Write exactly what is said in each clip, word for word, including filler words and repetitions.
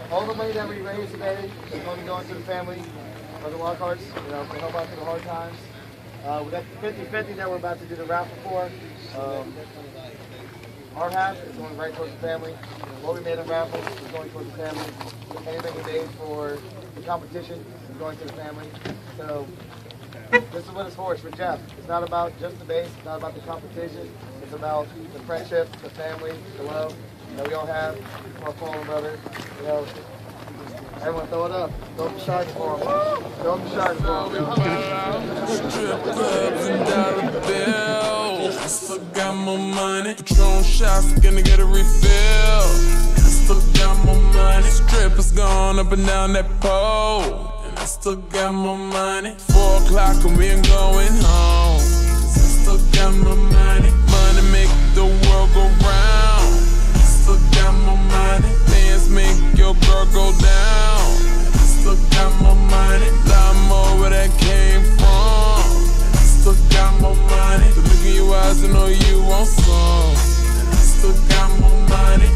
all the money that we raise today is going to go into the family of the Lockharts, you know, to help out through the hard times. Uh, with that fifty fifty that we're about to do the raffle for, um, our half is going right towards the family. What we made in raffles is going towards the family. Anything we made for the competition is going to the family. So this is what it's for. It's for Jeff. It's not about just the bass. It's not about the competition. It's about the friendship, the family, the love that we all have for our fallen brother. You know, everyone throw it up. Throw them sharks for him. Throw them sharks for him. Strip clubs and dollar bills. I still got more money. Patron shots, gonna get a refill. I still got more money. Strippers going up and down that pole. And I still got more money. Four o'clock and we ain't going home. Cause I still got more money. Money make the world go round. I still got more money. Dance make your girl go down. I still got more money. Lot more where that came from. I still got more money. The look in your eyes, I know you want some. And I still got more money.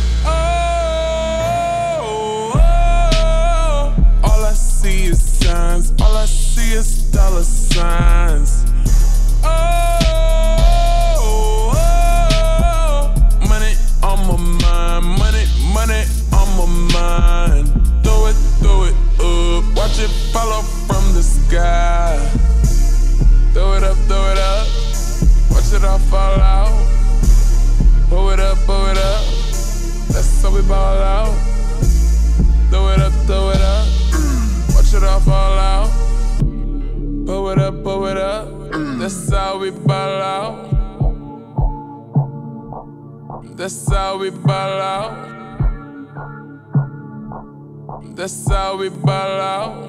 Oh, oh, all I see is signs. All I see is dollar signs. Oh, oh, money on my mind. Money, money on my mind. Throw it, throw it up. Watch it fall off from the sky. Throw it up, throw it up. Watch it all fall out. Pull it up, pull it up. That's how we ball out. Throw it up, throw it up. Watch it all fall out. Pull it up, pull it up. That's how we ball out. That's how we ball out. That's how we ball out.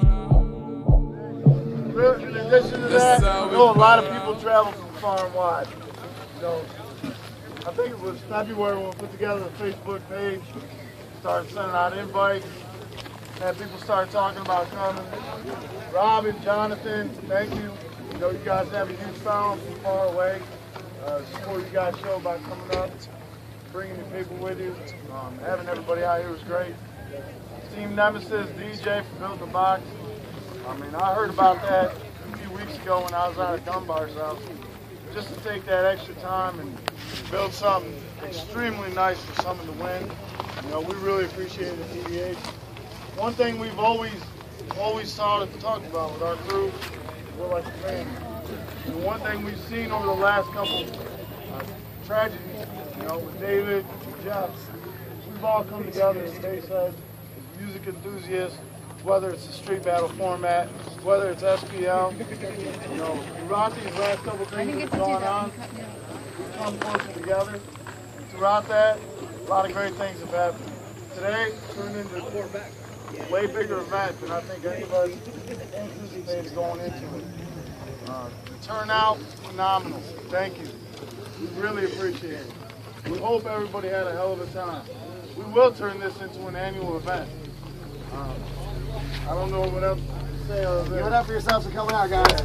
In addition to that, I know a lot of people travel from far and wide. So I think it was February when we put together the Facebook page, started sending out invites, and people started talking about coming. Rob and Jonathan, thank you. You know, you guys have a huge following from far away. Uh, support you guys show about coming up, bringing your people with you. Um, having everybody out here was great. Team Nemesis, D J for building the box. I mean, I heard about that a few weeks ago when I was out at Dunbar's house. Just to take that extra time and build something extremely nice for someone to win. You know, we really appreciate the T D H. One thing we've always, always thought to talk about with our crew, we're like a family. And one thing we've seen over the last couple uh, tragedies, you know, with David, with Jeff, we've all come together as bass heads, as music enthusiasts, whether it's the street battle format, whether it's S P L, you know, throughout these last couple things that have gone on, we've come closer together. And throughout that, a lot of great things have happened. Today turned into a way bigger event than I think anybody anticipated going into it. Uh, the turnout, phenomenal. Thank you. We really appreciate it. We hope everybody had a hell of a time. We will turn this into an annual event. Um, I don't know what else to say other than... Give it up for yourselves for coming out, guys.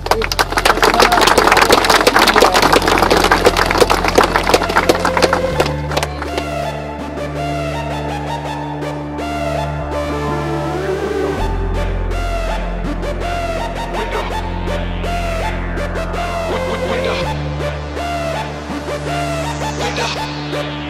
Window. Window.